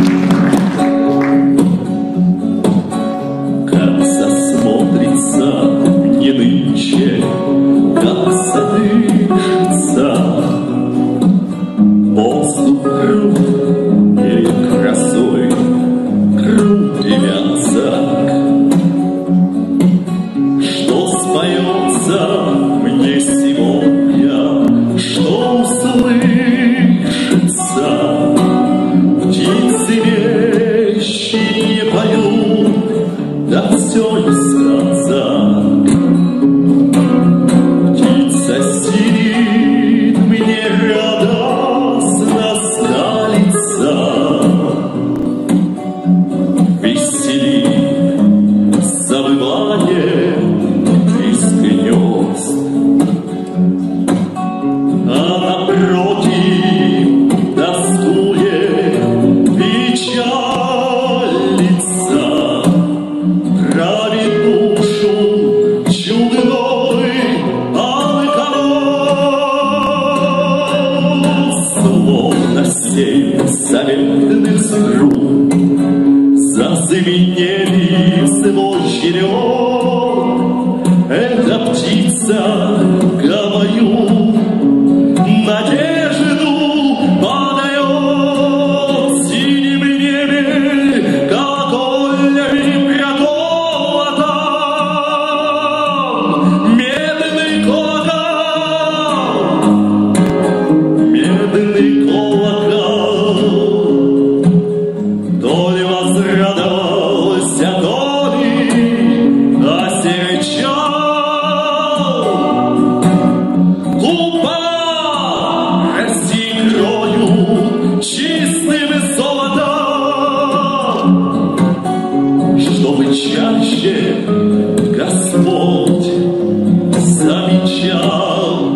Как засмотрится мне нынче, как задышится воздух крут перед красой, крут и вязок. Что споется мне сегодня, что услышится? Птицы вещи не поют, да все ли сказок. Птица сидит мне радостно сталится, веселит завывание из гнезд. А напротив тоскует, печалится, травит душу чудной алый колос. Словно семь заветных струн зазвенели свой черед. Эта птица, говорю, надежду подает в синем небе, колокольнями проколота. Медный колокол, то ли возрадовался, то ли осерчал. Чистым золотом, чтобы чаще Господь замечал.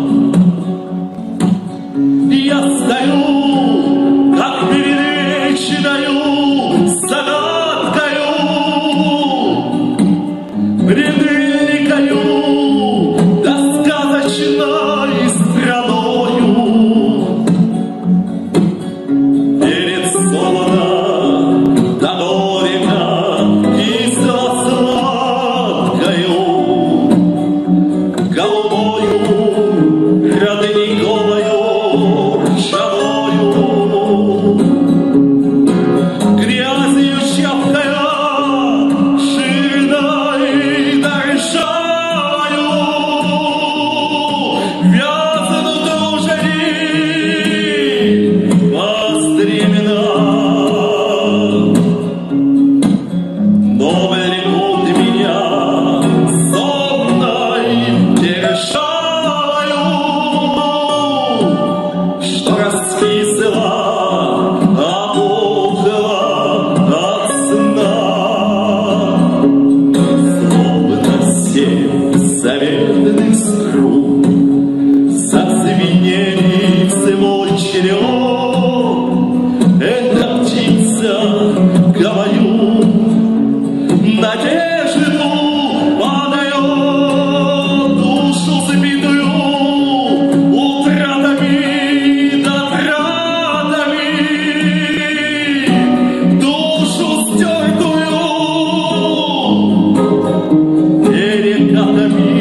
Я стою, как перед вечною загадкою, пред великою да сказочной страною. Заветных струн зазвенели в свой черед. Эта птица, говорю, надежду подает, душу забитую утратами да тратами, душу стертую перекатами.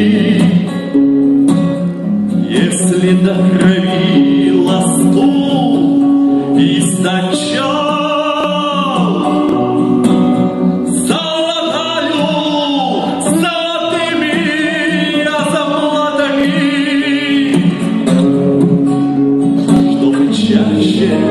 Если до крови ласку источал, золотыми заплатами, чтобы чаще